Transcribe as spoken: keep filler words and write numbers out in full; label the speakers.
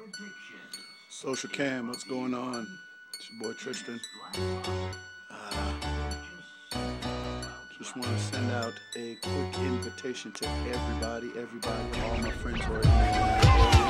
Speaker 1: Social Cam, what's going on? It's your boy Tristan. Uh, just want to send out a quick invitation to everybody, everybody, all my friends who are in the area.